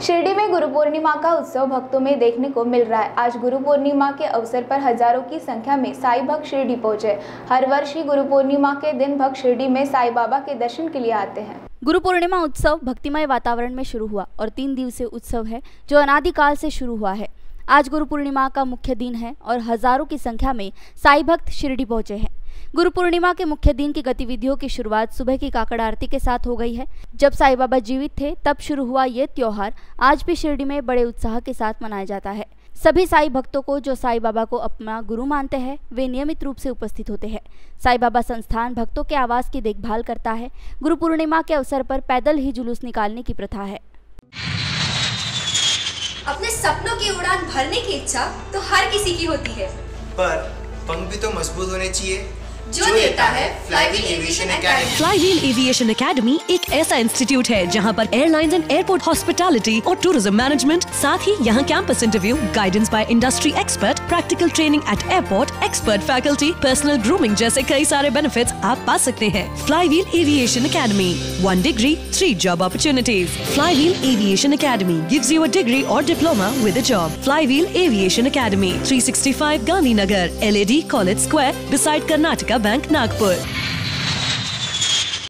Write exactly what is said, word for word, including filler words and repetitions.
शिरडी में गुरु पूर्णिमा का उत्सव भक्तों में देखने को मिल रहा है। आज गुरु पूर्णिमा के अवसर पर हजारों की संख्या में साईं भक्त शिरडी पहुंचे। हर वर्ष ही गुरु पूर्णिमा के दिन भक्त शिरडी में साईं बाबा के दर्शन के लिए आते हैं। गुरु पूर्णिमा उत्सव भक्तिमय वातावरण में शुरू हुआ और तीन दिवसीय उत्सव है जो अनादिकाल से शुरू हुआ है। आज गुरु पूर्णिमा का मुख्य दिन है और हजारों की संख्या में साईं भक्त शिरडी पहुंचे हैं। गुरु पूर्णिमा के मुख्य दिन की गतिविधियों की शुरुआत सुबह की काकड़ आरती के साथ हो गई है। जब साईं बाबा जीवित थे तब शुरू हुआ ये त्योहार आज भी शिरडी में बड़े उत्साह के साथ मनाया जाता है। सभी साईं भक्तों को जो साईं बाबा को अपना गुरु मानते हैं वे नियमित रूप से उपस्थित होते हैं। साईं बाबा संस्थान भक्तों के आवास की देखभाल करता है। गुरु पूर्णिमा के अवसर पर पैदल ही जुलूस निकालने की प्रथा है। अपने सपनों की उड़ान भरने की इच्छा तो हर किसी की होती है, पर पंख भी तो मजबूत होने चाहिए जो देता है Flywheel Aviation Academy. Flywheel Aviation Academy एक ऐसा इंस्टीट्यूट है जहां पर एयरलाइंस एंड एयरपोर्ट हॉस्पिटैलिटी और टूरिज्म मैनेजमेंट, साथ ही यहां campus interview, guidance by industry expert, practical training at airport, expert faculty, personal grooming जैसे कई सारे बेनिफिट्स आप पा सकते हैं। Flywheel Aviation Academy, one degree three job opportunities. Flywheel Aviation Academy gives you a degree और diploma with a job. Flywheel Aviation academy, three sixty five Gandhinagar, L A D college square, beside Karnataka bank, Nagpur.